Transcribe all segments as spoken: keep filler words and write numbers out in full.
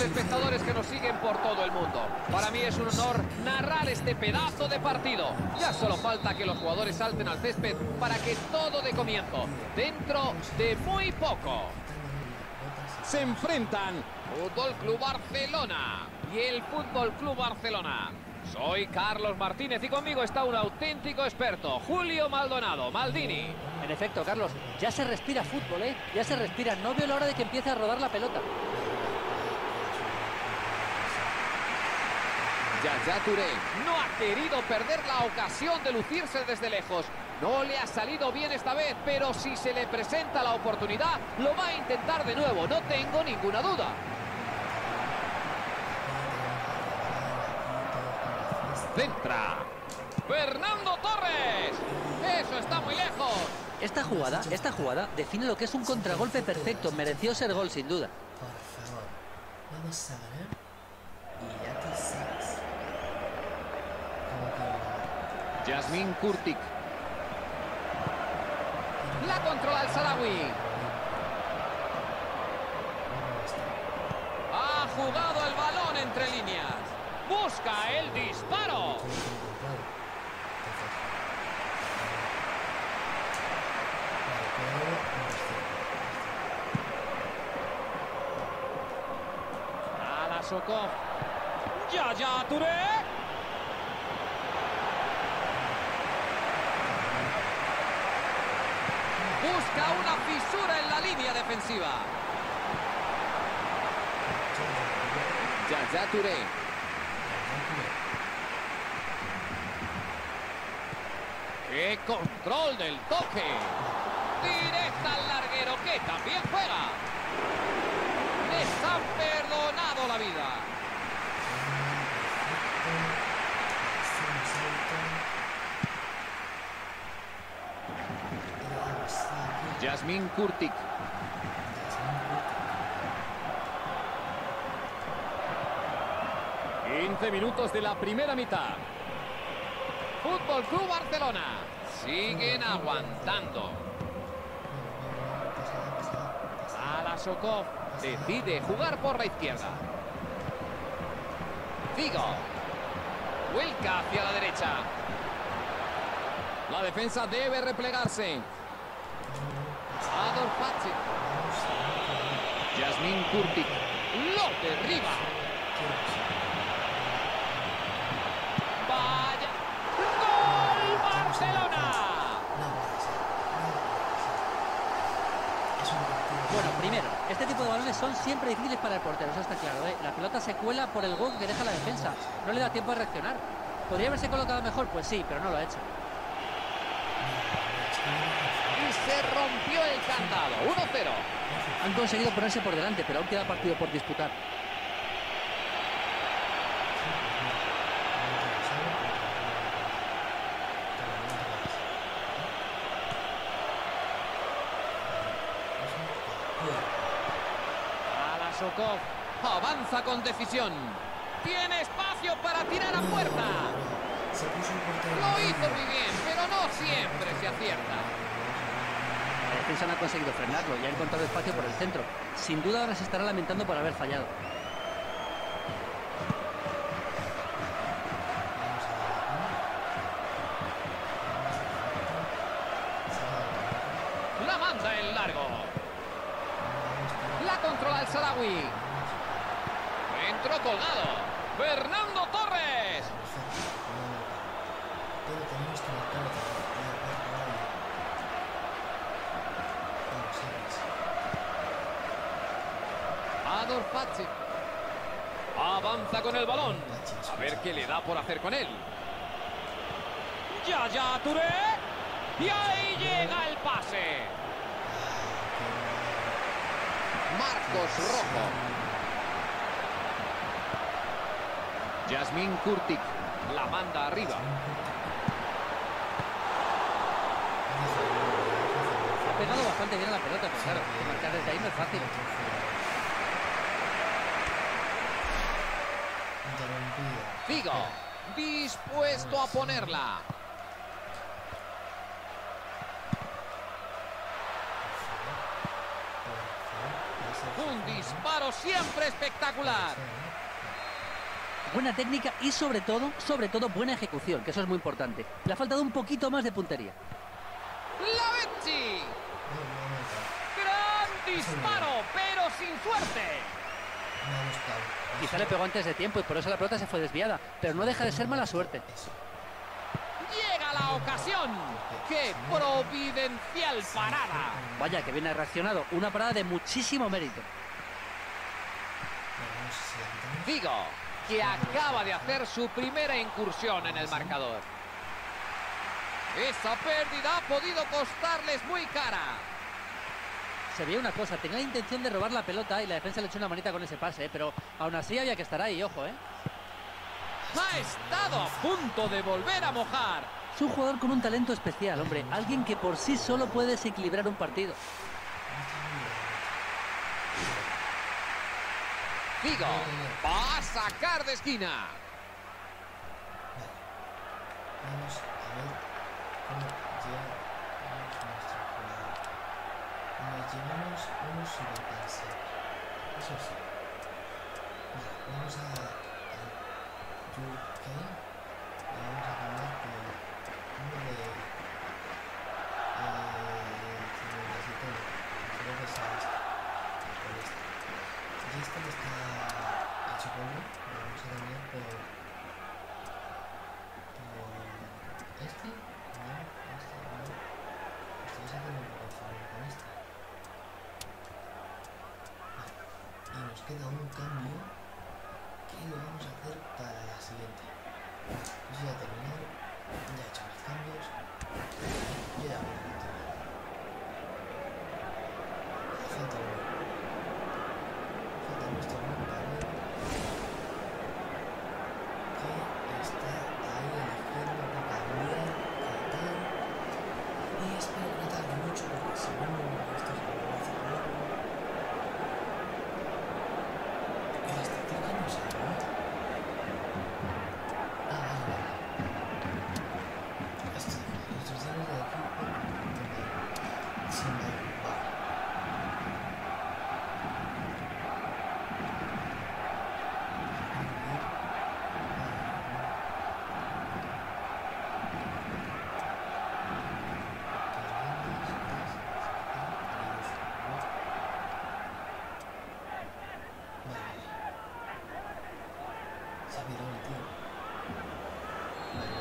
espectadores que nos siguen por todo el mundo. Para mí es un honor narrar este pedazo de partido. Ya solo falta que los jugadores salten al césped para que todo dé comienzo. Dentro de muy poco. Se enfrentan Fútbol Club Barcelona y el Fútbol Club Barcelona. Soy Carlos Martínez y conmigo está un auténtico experto, Julio Maldonado, Maldini. En efecto, Carlos, ya se respira fútbol, ¿eh? Ya se respira. No veo la hora de que empiece a rodar la pelota. Yaya Touré no ha querido perder la ocasión de lucirse desde lejos. No le ha salido bien esta vez, pero si se le presenta la oportunidad, lo va a intentar de nuevo, no tengo ninguna duda. Centra. Fernando Torres. Eso está muy lejos. Esta jugada, esta jugada define lo que es un contragolpe perfecto. Mereció ser gol, sin duda. Por favor, vamos a ganar. Y ya tú sabes cómo que ganar. Yasmín Kurtic. La controla el Sarawi. Ha jugado el balón entre líneas. Busca el disparo. Alasokov. Yaya Touré. Busca una fisura en la línea defensiva. Yaya Touré. ¡Qué control del toque! Directa al larguero que también juega. Les han perdonado la vida. Yasmín Kurtic. quince minutos de la primera mitad. Fútbol Club Barcelona. Siguen aguantando. Alasokov decide jugar por la izquierda. Figo. Vuelca hacia la derecha. La defensa debe replegarse. Adolf Hatzik. Yasmín Kurtic. Lo derriba. Vaya. ¡Gol Barcelona! Bueno, primero, este tipo de balones son siempre difíciles para el portero, eso está claro, ¿eh? La pelota se cuela por el gol que deja la defensa. No le da tiempo a reaccionar. ¿Podría haberse colocado mejor? Pues sí, pero no lo ha hecho. Y se rompió el candado. uno cero. Han conseguido ponerse por delante, pero aún queda partido por disputar. Alasokov avanza con decisión. Tiene espacio para tirar a puerta. Lo hizo muy bien, pero no siempre se acierta. La defensa no ha conseguido frenarlo y ha encontrado espacio por el centro. Sin duda ahora se estará lamentando por haber fallado. La manda en largo. La controla el Sarawi. Entró colgado. Fernando Torres. Pero tenemos que marcar otra vez. Adolf Hatzik. Avanza con el balón. A ver qué le da por hacer con él. Yaya Touré. Y ahí llega el pase. Marcos Rojo. Yasmín Kurtic. La manda arriba. Ha pegado bastante bien a la pelota, pero claro, marcar desde ahí no es fácil. Figo, dispuesto a ponerla. Un disparo siempre espectacular. Buena técnica y sobre todo, sobre todo buena ejecución, que eso es muy importante. Le ha faltado un poquito más de puntería. Lavezzi. Gran disparo, pero sin suerte. Me ha gustado. Quizá le pegó antes de tiempo y por eso la pelota se fue desviada, pero no deja de ser mala suerte. Eso. Llega la ocasión. ¡Qué providencial parada! Vaya, que bien ha reaccionado. Una parada de muchísimo mérito. Bueno, no sé si la quitamos. Figo, que acaba de hacer su primera incursión en el marcador. Esa pérdida ha podido costarles muy cara. Se veía una cosa, tenía la intención de robar la pelota y la defensa le echó una manita con ese pase, pero aún así había que estar ahí, ojo, ¿eh? Ha estado a punto de volver a mojar. Es un jugador con un talento especial, hombre. Alguien que por sí solo puede desequilibrar un partido. Figo va a sacar de esquina. Vamos a ver cómo llevamos nuestra jugada. Nos llevamos unos sobrepase. Eso sí. Vale, vamos a... a U K. Le vamos a cambiar por uno de... Eh... Civilización. Creo que es este. Por este. Y este que está hecho polvo, lo vamos a cambiar por... ¿Este? No, este no. Estoy sacando un poco favor con este. Vale. Y nos queda un cambio que lo vamos a hacer para la siguiente. Pues ya he terminado. Ya he hecho mis cambios. Yo ya voy a continuar. Falta uno. Falta nuestro compañero. Que está ahí eligiendo para cambiar, tratar. Y espero que no tarde mucho porque si no, esto se me va a hacer largo. El estética no se ve. Ah, vale, vale. Esto, las instrucciones del equipo. Sin ver, vale. Se ha virado el tío. Vale.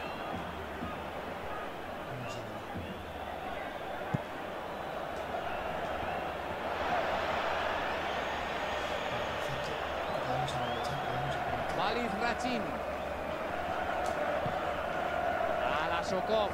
Vamos a ver. Perfecto. Podemos aprovechar, podemos aprovechar. Valiz Rachin. A la Sokov.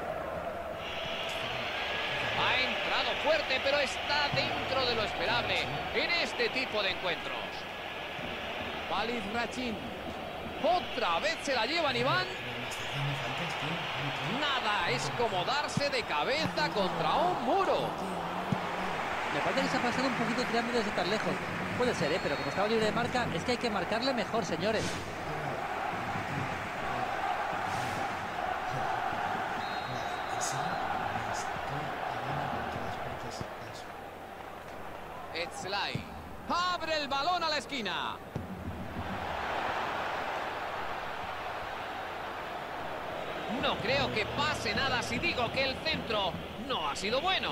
Ha entrado fuerte, pero está dentro de lo esperable en este tipo de encuentros. Valiz Rachin. Otra vez se la llevan Iván. Pero me está haciendo faltas, tío. Nada, es como darse de cabeza contra un muro. Me parece que se ha pasado un poquito tirando desde tan lejos. Puede ser, ¿eh? Pero como estaba libre de marca, es que hay que marcarle mejor, señores. En serio, me estoy llevando por todas partes eso. Etzlay abre el balón a la esquina. No creo que pase nada si digo que el centro no ha sido bueno.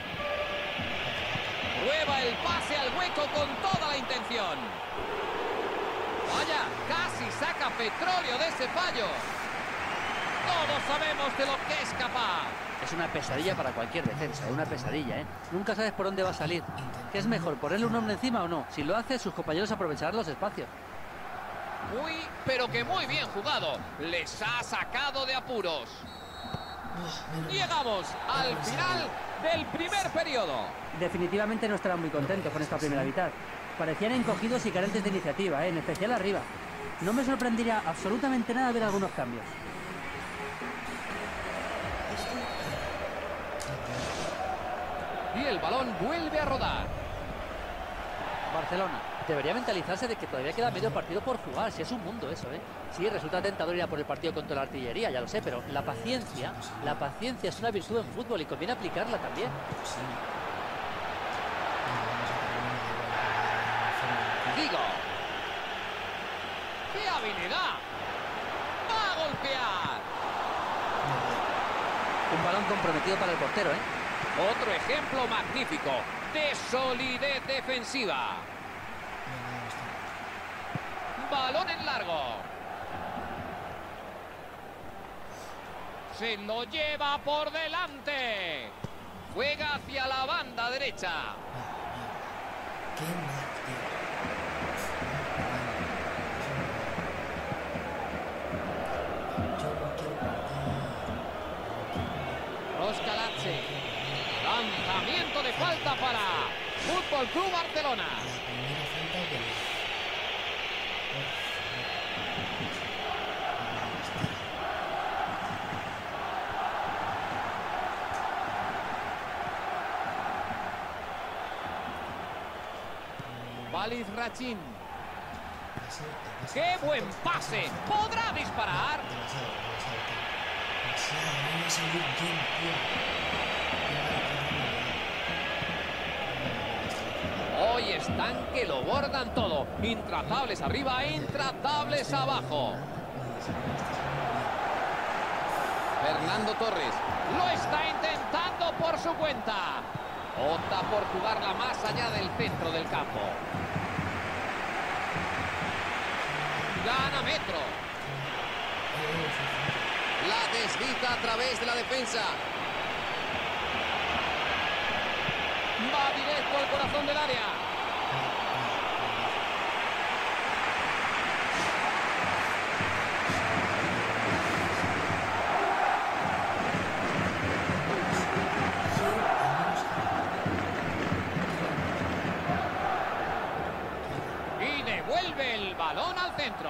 Prueba el pase al hueco con toda la intención. Vaya, casi saca petróleo de ese fallo. Todos sabemos de lo que es capaz. Es una pesadilla para cualquier defensa, es una pesadilla, ¿eh? Nunca sabes por dónde va a salir. ¿Qué es mejor, ponerle un hombre encima o no? Si lo hace, sus compañeros aprovecharán los espacios. Muy, pero que muy bien jugado. Les ha sacado de apuros. Llegamos al final del primer periodo. Definitivamente no estarán muy contentos con esta primera mitad. Parecían encogidos y carentes de iniciativa, ¿eh? En especial arriba. No me sorprendería absolutamente nada ver algunos cambios. Y el balón vuelve a rodar. Barcelona debería mentalizarse de que todavía queda medio partido por jugar. Si es un mundo eso, ¿eh? Sí, resulta tentador ir a por el partido contra la artillería, ya lo sé, pero la paciencia, la paciencia es una virtud en fútbol y conviene aplicarla también. ¡Qué habilidad! ¡Va a golpear! Un balón comprometido para el portero, ¿eh? Otro ejemplo magnífico de solidez defensiva. Balón en largo. Se lo lleva por delante. Juega hacia la banda derecha. Qué mal, tío. Yo no quiero perder. Roscalazzi. Lanzamiento de falta para Fútbol Club Barcelona. La primera falta de la... Valiz Rachin. Pase, pase, ¡Qué pase, buen pase, pase! pase. ¿Podrá disparar? Demasiado, demasiado, tío. Demasiado, no me salió bien, tío. Qué mal, qué mal. Hoy están que lo bordan todo. Intratables arriba, intratables abajo. Fernando Torres lo está intentando por su cuenta. Opta por jugarla más allá del centro del campo. Gana metro. La desliza a través de la defensa. Va directo al corazón del área. Y devuelve el balón al centro.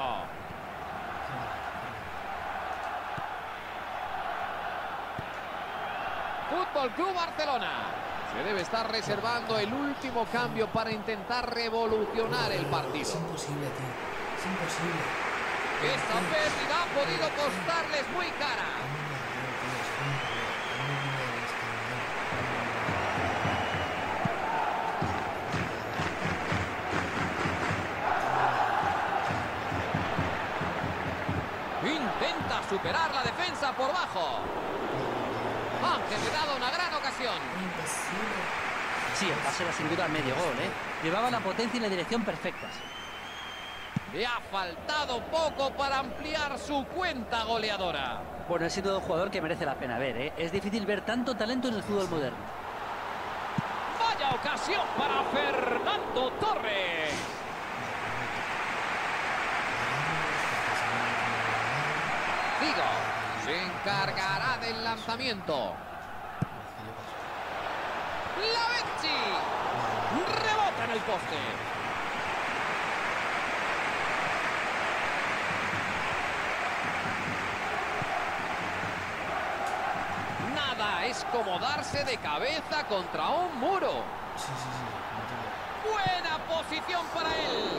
Fútbol Club Barcelona. Se debe estar reservando el último cambio para intentar revolucionar el Es partido. imposible, tío. Es imposible. Esta pérdida ha podido costarles muy cara. A mí me dio, tío. Es muy bien. A mí me viene esto, Intenta superar la defensa por bajo. Han generado una gran ocasión. imposible. Sí, el pase era sin duda medio gol, ¿eh? Llevaba la potencia y la dirección perfectas. Le ha faltado poco para ampliar su cuenta goleadora. Bueno, es sin duda un jugador que merece la pena ver, ¿eh? Es difícil ver tanto talento en el fútbol moderno. Vaya ocasión para Fernando Torres. Figo se encargará del lanzamiento. Lavezzi rebota en el poste. Nada es como darse de cabeza contra un muro. Sí, sí, sí. No te lo- Buena posición para él.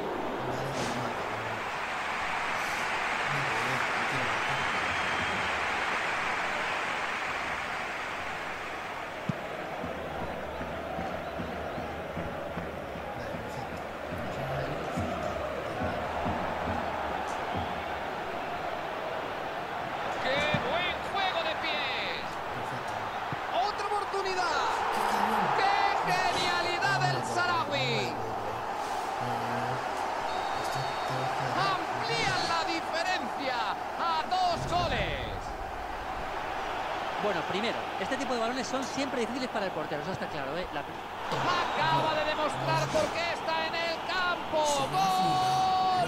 ¡Qué buen juego de pies! ¡Otra oportunidad! ¡Qué genialidad del Sarawi! Amplían la diferencia a dos goles. Bueno, primero, este tipo de balones son siempre difíciles para el portero, eso está claro, ¿eh? La... Acaba de demostrar por qué está en el campo. ¡Gol!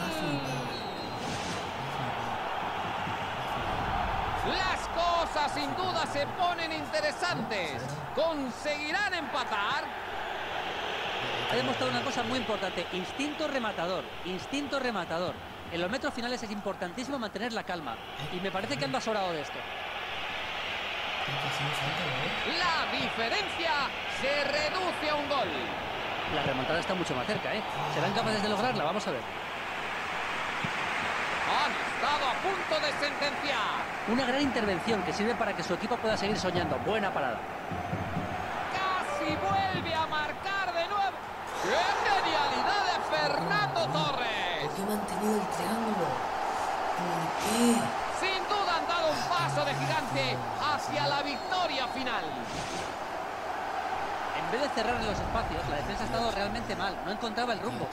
Las cosas sin duda se ponen interesantes. ¿Conseguirán empatar? Ha demostrado una cosa muy importante, instinto rematador, instinto rematador. En los metros finales es importantísimo mantener la calma. Y me parece que anda sobrado de esto. La diferencia se reduce a un gol. La remontada está mucho más cerca, ¿eh? ¿Serán capaces de lograrla? Vamos a ver. Han estado a punto de sentenciar. Una gran intervención que sirve para que su equipo pueda seguir soñando. Buena parada. Casi vuelve a marcar de nuevo. ¡Qué genialidad de Fernando Torres! Hay que mantener tenido el triángulo. ¿Por qué? Sin duda han dado un paso de gigante hacia la victoria final. En vez de cerrar los espacios, la defensa ha estado realmente mal. No encontraba el rumbo.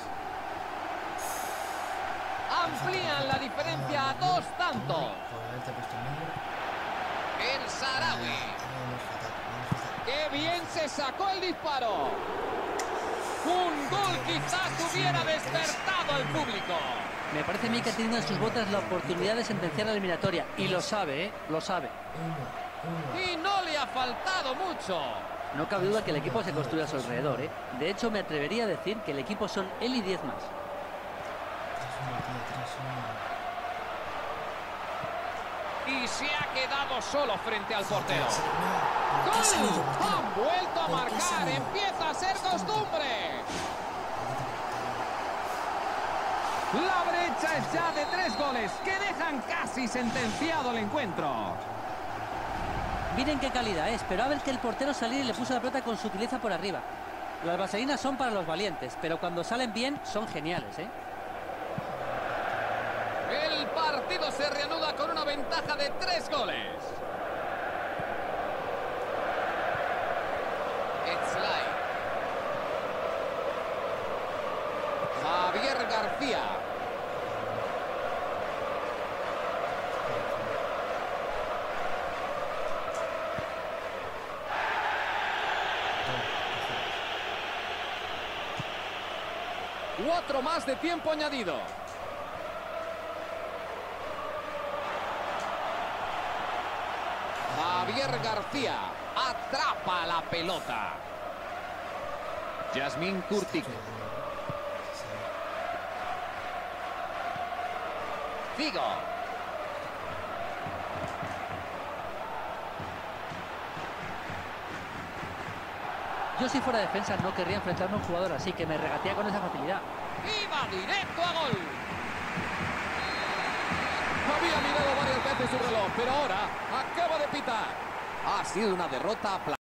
Amplían la diferencia a dos tantos. Por haberte puesto en medio. El Saharaui. Vamos fatal, vamos fatal. ¡Qué bien se sacó el disparo! Un gol quizás hubiera despertado al público. Me parece a mí que ha tenido en sus botas la oportunidad de sentenciar la eliminatoria. Y lo sabe, ¿eh? Lo sabe. Uno, uno. Y no le ha faltado mucho. No cabe duda que el equipo se construye a su alrededor, ¿eh? De hecho, me atrevería a decir que el equipo son él y diez más. tres uno, tío, tres uno. Y se ha quedado solo frente al portero. No, ¿por qué ha salido, ¡Gol! portero? Han vuelto a ¿Por qué ha marcar. salido? Empieza a ser costumbre. La brecha es ya de tres goles que dejan casi sentenciado el encuentro. Miren qué calidad, ¿eh? Esperaba el que el portero saliera y le puso la pelota con sutileza por arriba. Las vaselinas son para los valientes, pero cuando salen bien son geniales, ¿eh? El partido se reanuda con una ventaja de tres goles. Etzlay. Javier García. Cuatro más de tiempo añadido. Javier García atrapa la pelota. Yasmín Kurtik. Figo. Yo si fuera defensa no querría enfrentarme a un jugador así, que me regatea con esa facilidad. Iba directo a gol. Había mirado varias veces su reloj, pero ahora acaba de pitar. Ha sido una derrota aplastante.